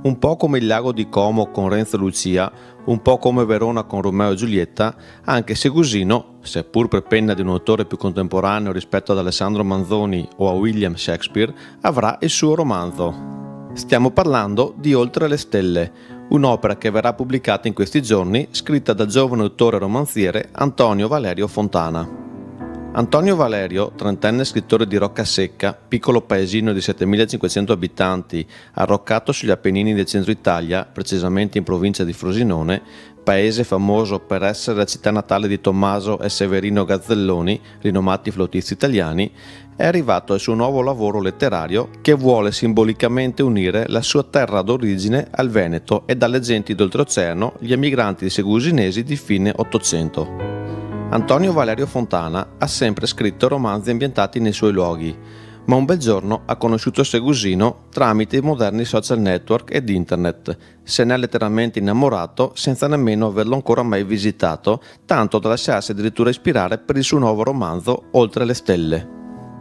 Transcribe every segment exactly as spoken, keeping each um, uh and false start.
Un po' come il lago di Como con Renzo e Lucia, un po' come Verona con Romeo e Giulietta, anche Segusino, seppur per penna di un autore più contemporaneo rispetto ad Alessandro Manzoni o a William Shakespeare, avrà il suo romanzo. Stiamo parlando di Oltre le stelle, un'opera che verrà pubblicata in questi giorni, scritta dal giovane autore e romanziere Antonio Valerio Fontana. Antonio Valerio, trentenne scrittore di Roccasecca, piccolo paesino di settemilacinquecento abitanti, arroccato sugli Appennini del centro Italia, precisamente in provincia di Frosinone, paese famoso per essere la città natale di Tommaso e Severino Gazzelloni, rinomati flautisti italiani, è arrivato al suo nuovo lavoro letterario che vuole simbolicamente unire la sua terra d'origine al Veneto e dalle genti d'oltreoceano, gli emigranti segusinesi di fine Ottocento. Antonio Valerio Fontana ha sempre scritto romanzi ambientati nei suoi luoghi, ma un bel giorno ha conosciuto Segusino tramite i moderni social network ed internet. Se n'è letteralmente innamorato senza nemmeno averlo ancora mai visitato, tanto da lasciarsi addirittura ispirare per il suo nuovo romanzo Oltre le stelle.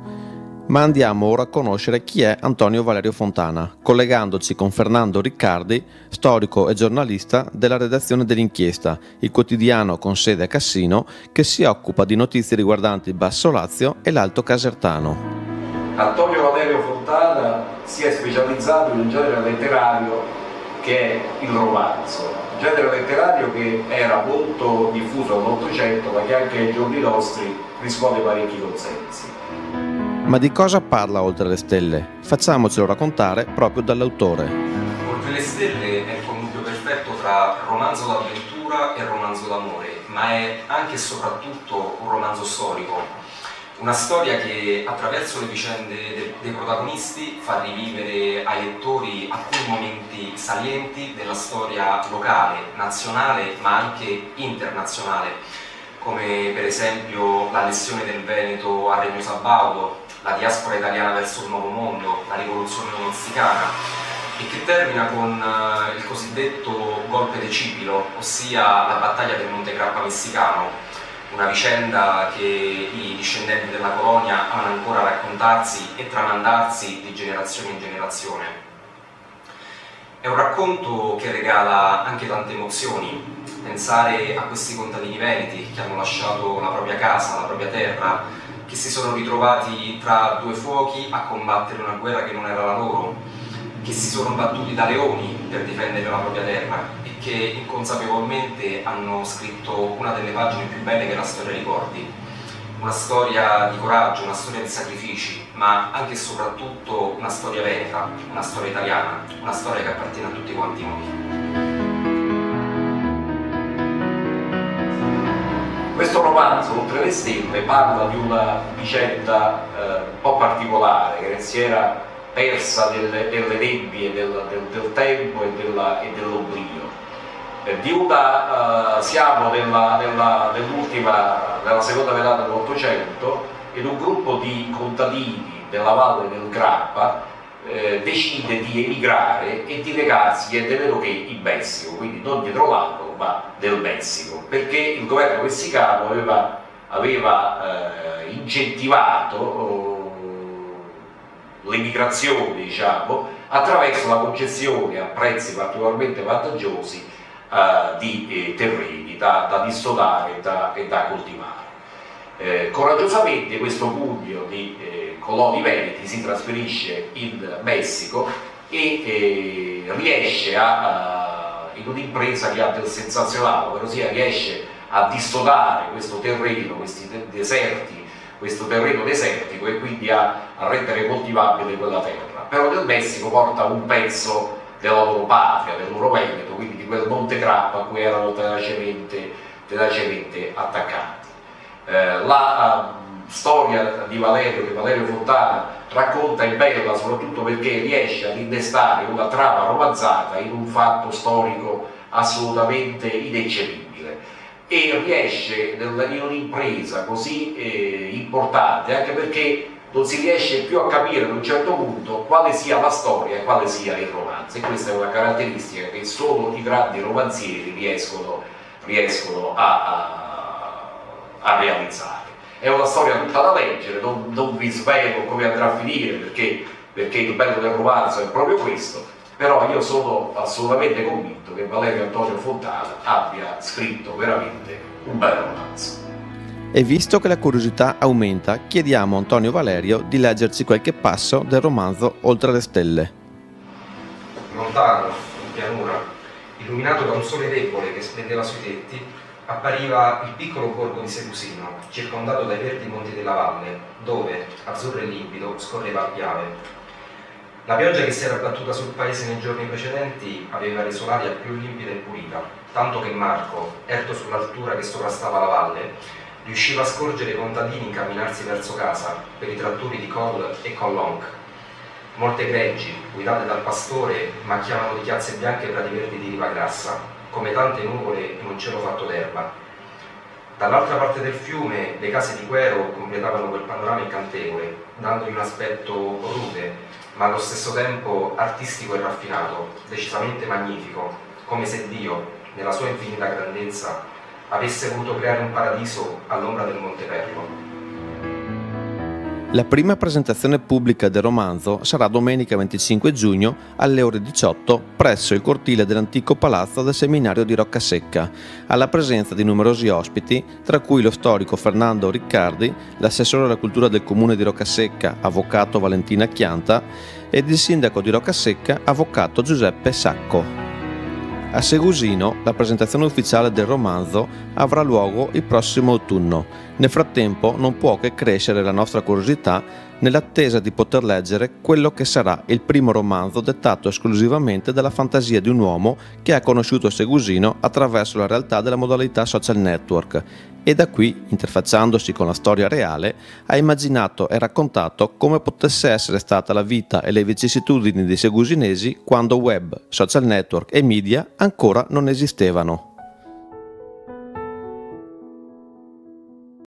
Ma andiamo ora a conoscere chi è Antonio Valerio Fontana, collegandoci con Fernando Riccardi, storico e giornalista della redazione dell'Inchiesta, il quotidiano con sede a Cassino che si occupa di notizie riguardanti il Basso Lazio e l'Alto Casertano. Antonio Valerio Fontana si è specializzato in un genere letterario che è il romanzo, un genere letterario che era molto diffuso nell'Ottocento ma che anche ai giorni nostri riscuote parecchi consensi. Ma di cosa parla Oltre le stelle? Facciamocelo raccontare proprio dall'autore. Oltre le stelle è il connubio perfetto tra romanzo d'avventura e romanzo d'amore, ma è anche e soprattutto un romanzo storico. Una storia che attraverso le vicende de- dei protagonisti fa rivivere ai lettori alcuni momenti salienti della storia locale, nazionale, ma anche internazionale, come per esempio l'annessione del Veneto al Regno Sabaudo, la diaspora italiana verso il Nuovo Mondo, la rivoluzione messicana, e che termina con uh, il cosiddetto golpe de Cipilo, ossia la battaglia del Monte Grappa messicano, una vicenda che i discendenti della colonia hanno ancora a raccontarsi e tramandarsi di generazione in generazione. È un racconto che regala anche tante emozioni. Pensare a questi contadini veneti che hanno lasciato la propria casa, la propria terra, che si sono ritrovati tra due fuochi a combattere una guerra che non era la loro, che si sono battuti da leoni per difendere la propria terra e che inconsapevolmente hanno scritto una delle pagine più belle che la storia ricordi. Una storia di coraggio, una storia di sacrifici, ma anche e soprattutto una storia veneta, una storia italiana, una storia che appartiene a tutti quanti noi. Questo romanzo, Oltre le stelle, parla di una vicenda eh, un po' particolare che si era persa delle, delle nebbie del, del, del tempo e, della, e dell'oblio. Eh, di una, eh, siamo nella, nella, nell'ultima, nella seconda metà dell'Ottocento ed un gruppo di contadini della valle del Grappa eh, decide di emigrare e di recarsi niente meno che in Messico, quindi non dietro l'angolo ma del Messico, perché il governo messicano aveva, aveva eh, incentivato oh, l'emigrazione, diciamo, attraverso la concessione a prezzi particolarmente vantaggiosi eh, di eh, terreni da, da dissodare e da, e da coltivare. Eh, coraggiosamente questo pugno di eh, coloni veneti si trasferisce in Messico e eh, riesce a, a, in un'impresa che ha del sensazionale, ovvero sia riesce a dissodare questo terreno, questi deserti, questo terreno desertico e quindi a, a rendere coltivabile quella terra. Però nel Messico porta un pezzo della loro patria, del loro Veneto, quindi di quel Monte Grappa a cui erano tenacemente, tenacemente attaccati. Eh, la uh, storia di Valerio, che Valerio Fontana racconta, è bella soprattutto perché riesce ad innestare una trama romanzata in un fatto storico assolutamente ineccepibile e riesce in un'impresa così eh, importante anche perché non si riesce più a capire ad un certo punto quale sia la storia e quale sia il romanzo, e questa è una caratteristica che solo i grandi romanzieri riescono, riescono a, a a realizzare. È una storia tutta da leggere, non, non vi svelo come andrà a finire perché, perché il bello del romanzo è proprio questo, però io sono assolutamente convinto che Valerio Antonio Fontana abbia scritto veramente un bel romanzo. E visto che la curiosità aumenta, chiediamo a Antonio Valerio di leggerci qualche passo del romanzo Oltre le stelle. Lontano, in pianura, illuminato da un sole debole che splendeva sui tetti, appariva il piccolo borgo di Segusino, circondato dai verdi monti della valle, dove, azzurro e limpido, scorreva il Piave. La pioggia che si era abbattuta sul paese nei giorni precedenti aveva reso l'aria più limpida e pulita, tanto che Marco, erto sull'altura che sovrastava la valle, riusciva a scorgere i contadini incamminarsi verso casa per i trattori di Col e Collonc. Molte greggi, guidate dal pastore, macchiavano di chiazze bianche i prati verdi di riva grassa, come tante nuvole in un cielo fatto d'erba. Dall'altra parte del fiume le case di Quero completavano quel panorama incantevole, dandogli un aspetto rude, ma allo stesso tempo artistico e raffinato, decisamente magnifico, come se Dio, nella sua infinita grandezza, avesse voluto creare un paradiso all'ombra del Monte Perlo. La prima presentazione pubblica del romanzo sarà domenica venticinque giugno alle ore diciotto presso il cortile dell'antico palazzo del seminario di Roccasecca, alla presenza di numerosi ospiti, tra cui lo storico Fernando Riccardi, l'assessore alla cultura del comune di Roccasecca, avvocato Valentina Chianta, ed il sindaco di Roccasecca, avvocato Giuseppe Sacco. A Segusino la presentazione ufficiale del romanzo avrà luogo il prossimo autunno. Nel frattempo non può che crescere la nostra curiosità nell'attesa di poter leggere quello che sarà il primo romanzo dettato esclusivamente dalla fantasia di un uomo che ha conosciuto Segusino attraverso la realtà della modalità social network e da qui, interfacciandosi con la storia reale, ha immaginato e raccontato come potesse essere stata la vita e le vicissitudini dei segusinesi quando web, social network e media ancora non esistevano.